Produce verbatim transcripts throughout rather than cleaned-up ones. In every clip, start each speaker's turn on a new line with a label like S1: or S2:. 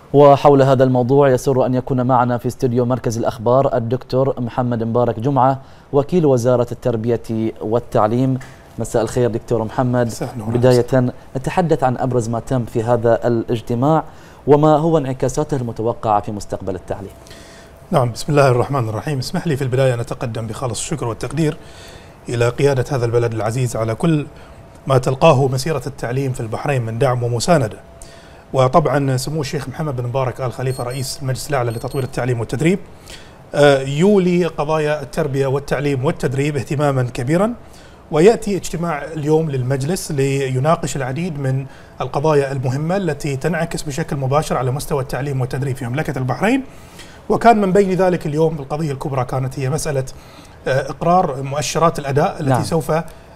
S1: وحول هذا الموضوع يسر أن يكون معنا في استوديو مركز الأخبار الدكتور محمد مبارك جمعة وكيل وزارة التربية والتعليم. مساء الخير دكتور محمد. بداية نتحدث عن أبرز ما تم في هذا الاجتماع وما هو انعكاساته المتوقعة في مستقبل التعليم.
S2: نعم، بسم الله الرحمن الرحيم. اسمح لي في البداية أن أتقدم بخالص الشكر والتقدير إلى قيادة هذا البلد العزيز على كل ما تلقاه مسيرة التعليم في البحرين من دعم ومساندة. وطبعا سمو الشيخ محمد بن مبارك آل خليفة رئيس المجلس الأعلى لتطوير التعليم والتدريب يولي قضايا التربية والتعليم والتدريب اهتماما كبيرا، ويأتي اجتماع اليوم للمجلس ليناقش العديد من القضايا المهمة التي تنعكس بشكل مباشر على مستوى التعليم والتدريب في مملكة البحرين. وكان من بين ذلك اليوم القضية الكبرى كانت هي مسألة إقرار مؤشرات الأداء التي نعم. سوف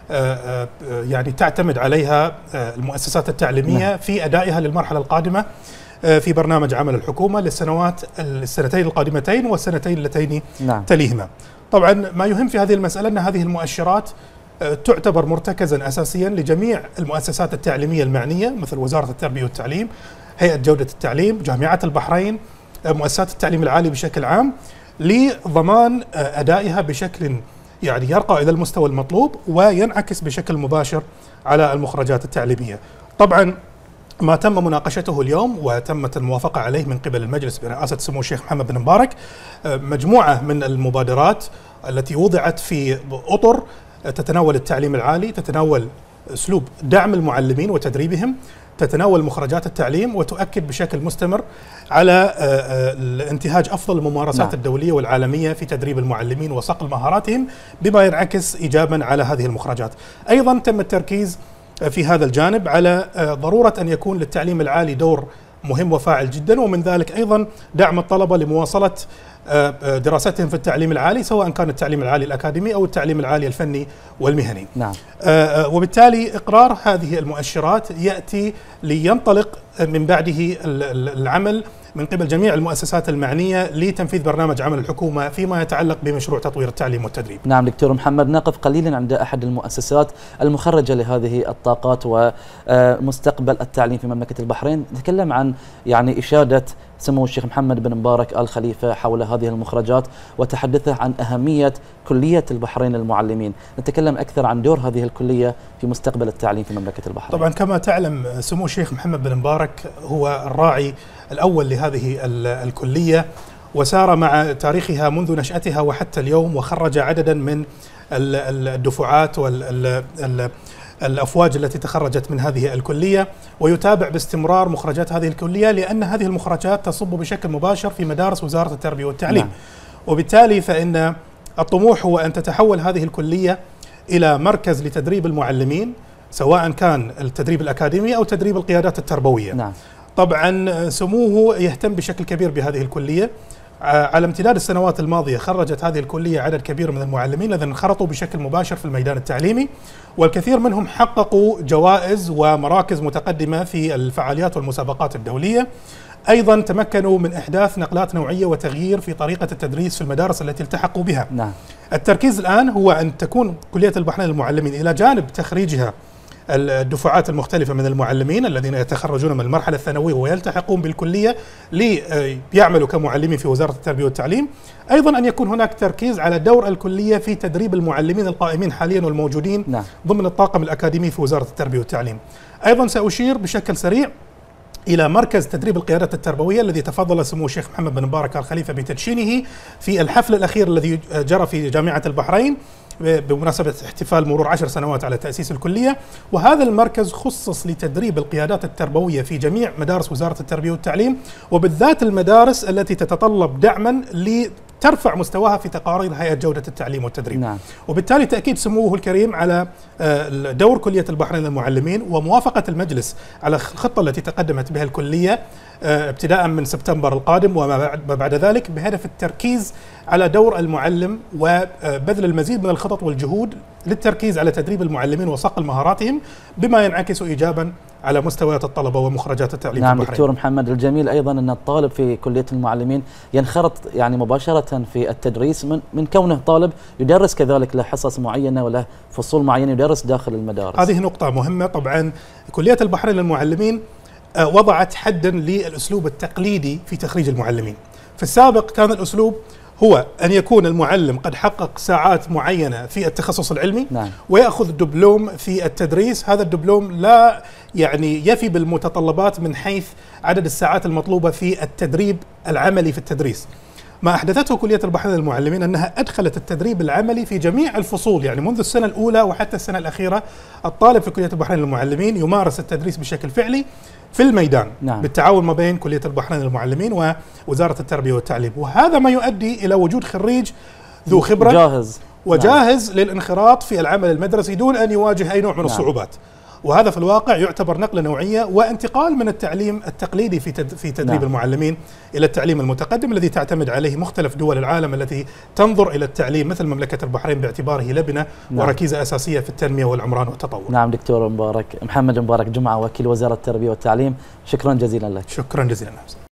S2: يعني تعتمد عليها المؤسسات التعليمية نعم. في أدائها للمرحلة القادمة في برنامج عمل الحكومة للسنوات السنتين القادمتين والسنتين اللتين نعم. تليهما. طبعا ما يهم في هذه المسألة أن هذه المؤشرات تعتبر مرتكزا أساسيا لجميع المؤسسات التعليمية المعنية مثل وزارة التربية والتعليم، هيئة جودة التعليم، جامعات البحرين، مؤسسات التعليم العالي بشكل عام، لضمان أدائها بشكل يعني يرقى إلى المستوى المطلوب وينعكس بشكل مباشر على المخرجات التعليمية. طبعا ما تم مناقشته اليوم وتمت الموافقة عليه من قبل المجلس برئاسة سمو الشيخ محمد بن مبارك مجموعة من المبادرات التي وضعت في أطر تتناول التعليم العالي، تتناول أسلوب دعم المعلمين وتدريبهم، تتناول مخرجات التعليم، وتؤكد بشكل مستمر على انتهاج أفضل الممارسات نعم. الدولية والعالمية في تدريب المعلمين وصقل مهاراتهم بما ينعكس إيجابا على هذه المخرجات. أيضا تم التركيز في هذا الجانب على ضرورة أن يكون للتعليم العالي دور مهم وفاعل جدا، ومن ذلك أيضا دعم الطلبة لمواصلة دراستهم في التعليم العالي سواء كان التعليم العالي الأكاديمي أو التعليم العالي الفني والمهني. نعم. وبالتالي إقرار هذه المؤشرات يأتي لينطلق من بعده العمل من قبل جميع المؤسسات المعنية لتنفيذ برنامج عمل الحكومة فيما يتعلق بمشروع تطوير التعليم والتدريب.
S1: نعم دكتور محمد، نقف قليلا عند أحد المؤسسات المخرجة لهذه الطاقات ومستقبل التعليم في مملكة البحرين. نتكلم عن يعني إشادة سمو الشيخ محمد بن مبارك آل خليفة حول هذه المخرجات وتحدثه عن أهمية كلية البحرين للمعلمين. نتكلم أكثر عن دور هذه الكلية في مستقبل التعليم في مملكة البحرين.
S2: طبعا كما تعلم سمو الشيخ محمد بن مبارك هو الراعي الأول لهذه الكلية، وسار مع تاريخها منذ نشأتها وحتى اليوم، وخرج عددا من الدفعات والأفواج التي تخرجت من هذه الكلية، ويتابع باستمرار مخرجات هذه الكلية لأن هذه المخرجات تصب بشكل مباشر في مدارس وزارة التربية والتعليم. نعم. وبالتالي فإن الطموح هو أن تتحول هذه الكلية إلى مركز لتدريب المعلمين سواء كان التدريب الأكاديمي أو تدريب القيادات التربوية. نعم. طبعا سموه يهتم بشكل كبير بهذه الكلية. على امتداد السنوات الماضية خرجت هذه الكلية عدد كبير من المعلمين الذين انخرطوا بشكل مباشر في الميدان التعليمي، والكثير منهم حققوا جوائز ومراكز متقدمة في الفعاليات والمسابقات الدولية. أيضا تمكنوا من إحداث نقلات نوعية وتغيير في طريقة التدريس في المدارس التي التحقوا بها. نعم. التركيز الآن هو أن تكون كلية البحرين للمعلمين إلى جانب تخريجها الدفعات المختلفة من المعلمين الذين يتخرجون من المرحلة الثانوية ويلتحقون بالكلية ليعملوا كمعلمين في وزارة التربية والتعليم، أيضا أن يكون هناك تركيز على دور الكلية في تدريب المعلمين القائمين حاليا والموجودين نعم. ضمن الطاقم الأكاديمي في وزارة التربية والتعليم. أيضا سأشير بشكل سريع إلى مركز تدريب القيادات التربوية الذي تفضل سمو الشيخ محمد بن مبارك آل خليفة بتدشينه في الحفل الأخير الذي جرى في جامعة البحرين بمناسبة احتفال مرور عشر سنوات على تأسيس الكلية. وهذا المركز خصص لتدريب القيادات التربوية في جميع مدارس وزارة التربية والتعليم، وبالذات المدارس التي تتطلب دعما لترفع مستواها في تقارير هيئة جودة التعليم والتدريب. نعم. وبالتالي تأكيد سموه الكريم على دور كلية البحرين للمعلمين وموافقة المجلس على الخطة التي تقدمت بها الكلية ابتداء من سبتمبر القادم وما بعد ذلك بهدف التركيز على دور المعلم وبذل المزيد من الخطط والجهود للتركيز على تدريب المعلمين وصقل مهاراتهم بما ينعكس إيجابا على مستويات الطلبة ومخرجات التعليم.
S1: نعم
S2: في البحرين.
S1: دكتور محمد، الجميل أيضا أن الطالب في كلية المعلمين ينخرط يعني مباشرة في التدريس من من كونه طالب يدرس كذلك له حصص معينة وله فصول معينة يدرس داخل المدارس.
S2: هذه نقطة مهمة. طبعا كلية البحرين للمعلمين وضعت حدا للأسلوب التقليدي في تخريج المعلمين. في السابق كان الأسلوب هو أن يكون المعلم قد حقق ساعات معينة في التخصص العلمي، نعم. ويأخذ دبلوم في التدريس. هذا الدبلوم لا يعني يفي بالمتطلبات من حيث عدد الساعات المطلوبة في التدريب العملي في التدريس. ما أحدثته كلية البحرين للمعلمين أنها أدخلت التدريب العملي في جميع الفصول، يعني منذ السنة الأولى وحتى السنة الأخيرة الطالب في كلية البحرين للمعلمين يمارس التدريس بشكل فعلي في الميدان، نعم. بالتعاون ما بين كلية البحرين للمعلمين ووزارة التربية والتعليم، وهذا ما يؤدي إلى وجود خريج ذو خبرة
S1: جاهز
S2: وجاهز نعم. للانخراط في العمل المدرسي دون أن يواجه أي نوع من نعم. الصعوبات. وهذا في الواقع يعتبر نقلة نوعية وانتقال من التعليم التقليدي في في تدريب نعم. المعلمين إلى التعليم المتقدم الذي تعتمد عليه مختلف دول العالم التي تنظر إلى التعليم مثل مملكة البحرين باعتباره لبنة نعم. وركيزة أساسية في التنمية والعمران والتطور.
S1: نعم دكتور مبارك محمد مبارك جمعة وكيل وزارة التربية والتعليم، شكرا جزيلا لك.
S2: شكرا جزيلا.